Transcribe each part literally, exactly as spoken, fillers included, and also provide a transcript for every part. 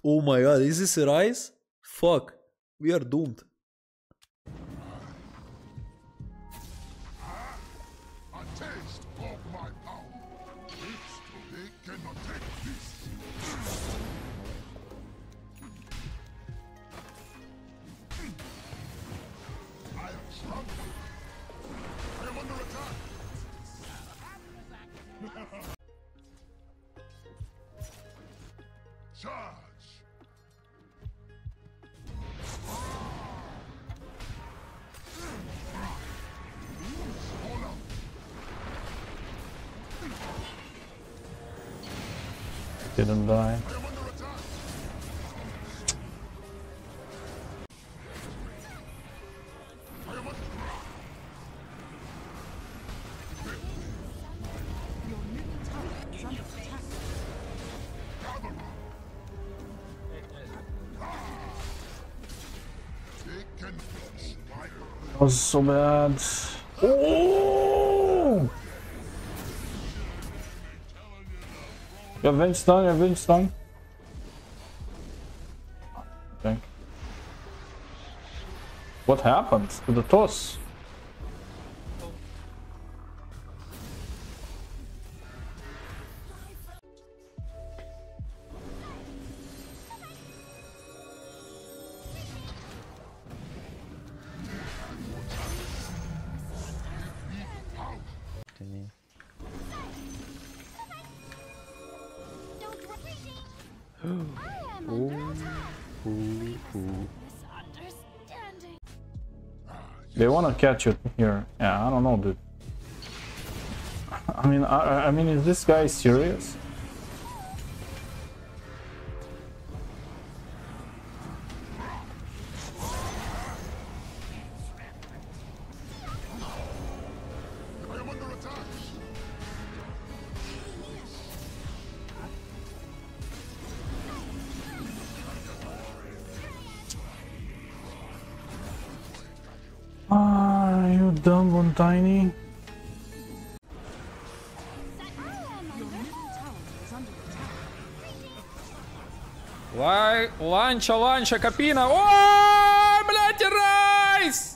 Oh my god, is this a rise? Fuck. We are doomed. Didn't die. That was so bad. Oh! You have Venge stun, you have Venge stun. Okay. What happened to the toss? They wanna catch it here. Yeah, I don't know, dude. I mean, I, I mean, is this guy serious? Ah, you dumb one, Tiny. Лай... Ланча, ланча, капина. О, блядь, райс!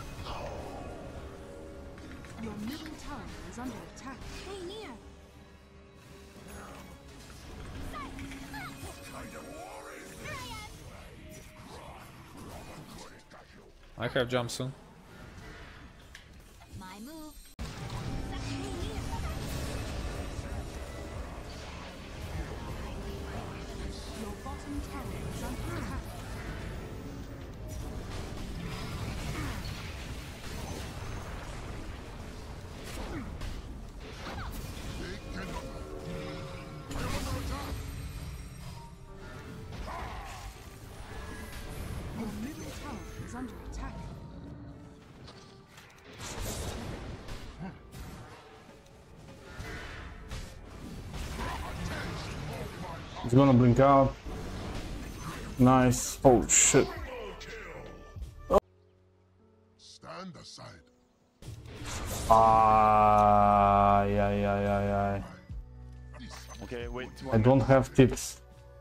I have jump soon. My move. Your bottom tower is under attack. Your middle tower is under attack. He's gonna blink out. Nice. Oh shit. Oh. Stand aside. Ah, yeah, yeah, yeah, yeah. Okay, wait. I don't have tips.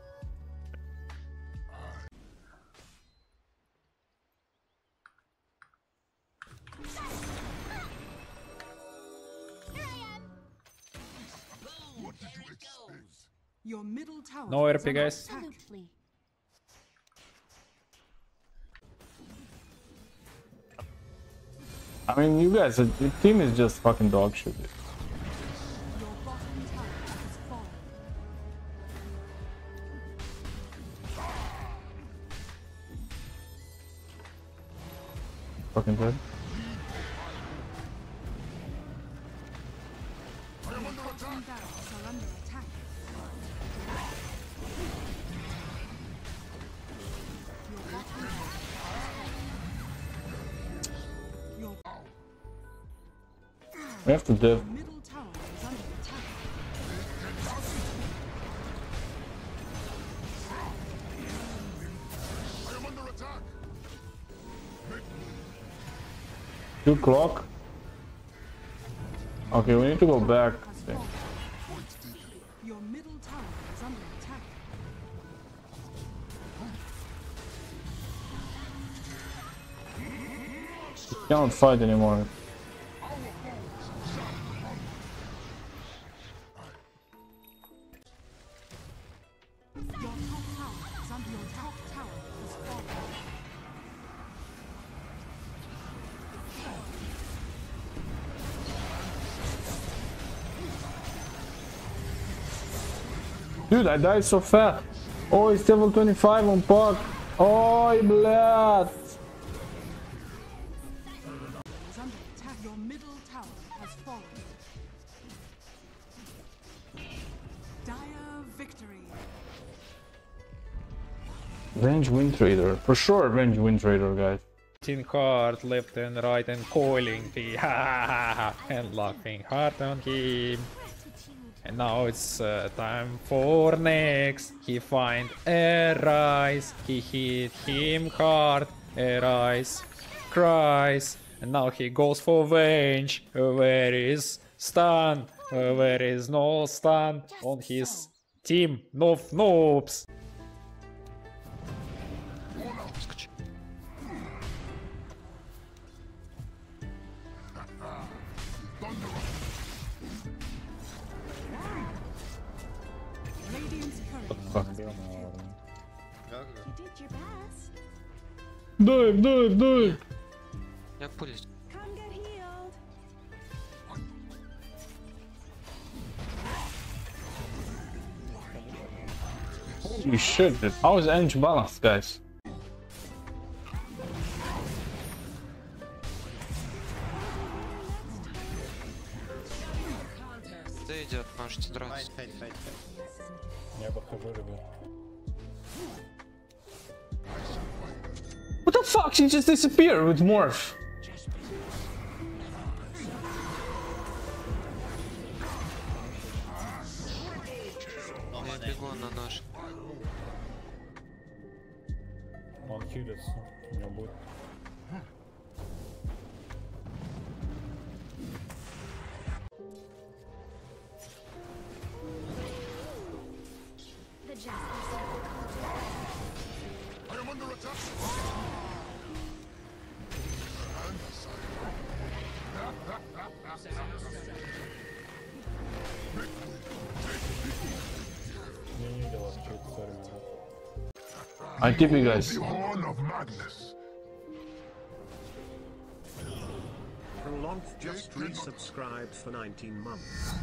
What did you expect? Your middle tower. No is R P, under guys. attack. I mean, you guys, the team is just fucking dog shit. Your bottom tower has fallen. Fucking dead. Your bottom barracks are under attack. Your bottom tower has fallen. Your We have to div. middle tower is under attack. I am under attack. Two clock. Okay, we need to go back. Has fallen. Your middle tower is under attack. Cannot fight anymore. Your top tower is under your top tower has fallen. Dude, I died so fast. Oh, it's level twenty-five on Puck. Oh, блядь. Is under attack. Your middle tower has fallen. Dire victory. Range Wind Trader. For sure, Range Wind Trader, guys. Hitting hard left and right and calling the ha ha ha ha and laughing hard on him. And now it's uh, time for next. He find Arise. He hit him hard. Arise cries. And now he goes for Venge. Where is stun? Where is no stun on his team? No noobs. Radiant's current. Fuck. You did your best. Dive, dive, dive. Як поліз? Come get healed. Holy shit, dude. How is Ange balanced, guys? Це йде, можете драться. What the fuck? She just disappeared with Morph. Я бігу на наш. Он хилится. У него будет. I am under attack. Stand Я не видел, что это за рыбы. I tip you guys. The horn of madness. Prolonged just resubscribed for nineteen months.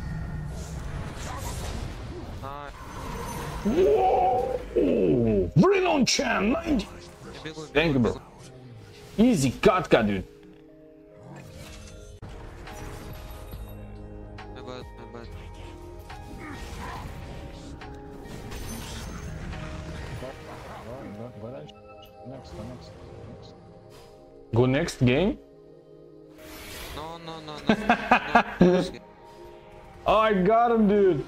А, Whoa! Bring on Chan! ninety. я бігу, Thank you, бігу, bro. Easy Katka, dude. My bad, my bad. Go, go дальше. Next, go next, next. Go next game? No, no, no, no. no. Oh, I got him, dude.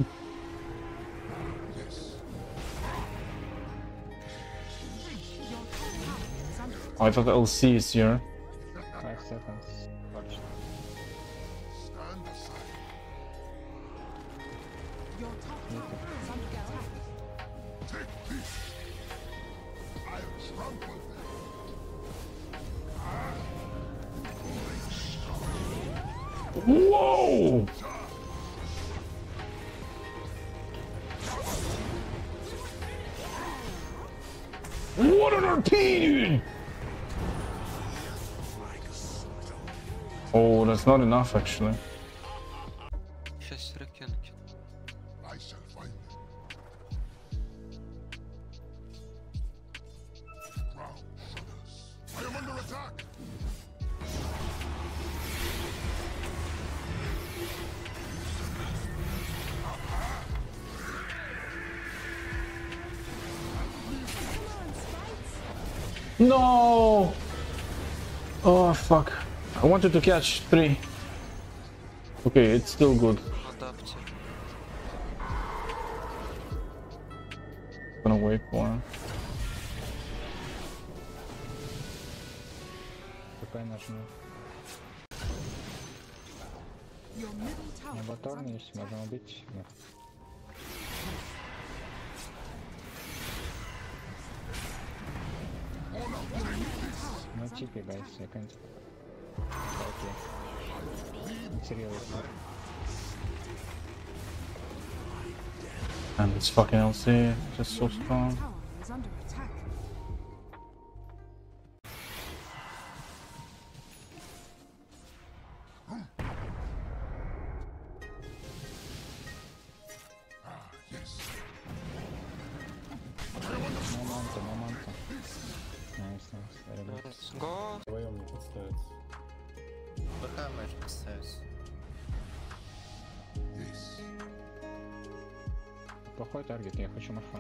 Oh, I thought L C is here. Five seconds. Watch. Stand aside. Your top tower is under attack. Take this. I'll trample them. Whoa! What an R P, dude! Oh, that's not enough, actually. Щас ракенки. I shall find them. Ground shudders. I am under attack. No! Oh, fuck. I wanted to catch three. Okay, it's still good. Адапті. Gonna wait for him. ПП нажми. Your middle tower На is баторне under есть, можно убить. Нет. No T P, guys, I can't. seriously. And this fucking L C just so strong. Tower is under attack. No манта, no манта. Nice, nice, very good. Let's go. Вдвоем не подставится. БК можешь поставить. Yes. Плохой таргет, я хочу морфа.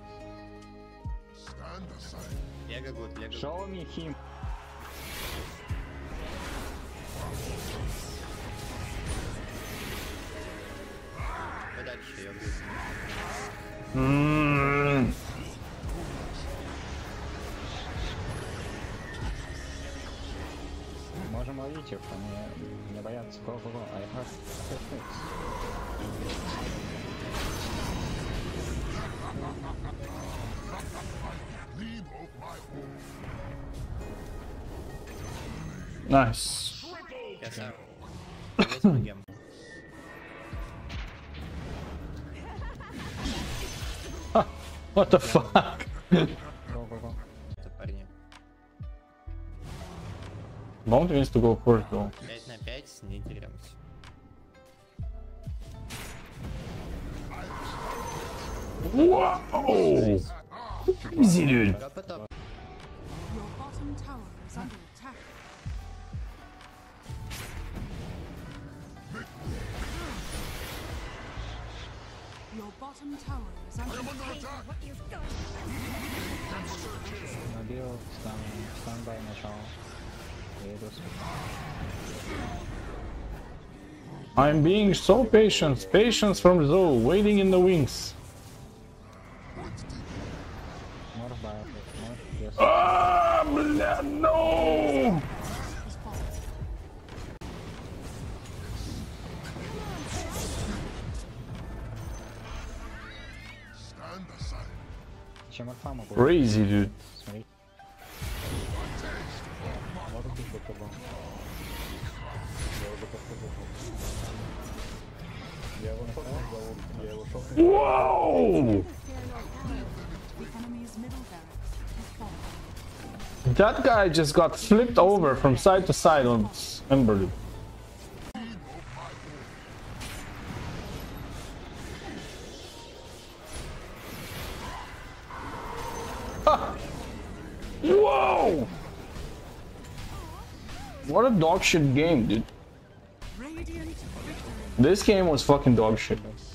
Stand aside. Лего гуд, лего гуд. Show me him. Подальше, я гуд. Mm. Можем ловить их, они не боятся. Go, go, go. I have six. Lean of my home. Nice. Красава. Возьму гем. What the fuck? Go, go, go. Это парни. Mount wants to go first though. пять на пять, не деремся. Wow! Easy, dude. Пока потом. Your bottom tower is under attack. Your bottom tower is under attack. Набил, стан, стан-бай начало. Я иду с- I'm being so patient. Patience from Zoe, waiting in the wings. Морф бай, морф, yes. Ah, bля, no! Stand aside. Чем морфа могу? Crazy, dude. Смотри. Может быть, это был. Я уже подходил. Я его нашел, я его шел. Whoa! The enemy's middle barracks has fallen. That guy just got flipped over from side to side on Ember, dude. Ah! Whoa! What a dog shit game, dude. Radiant victory. This game was fucking dog shit.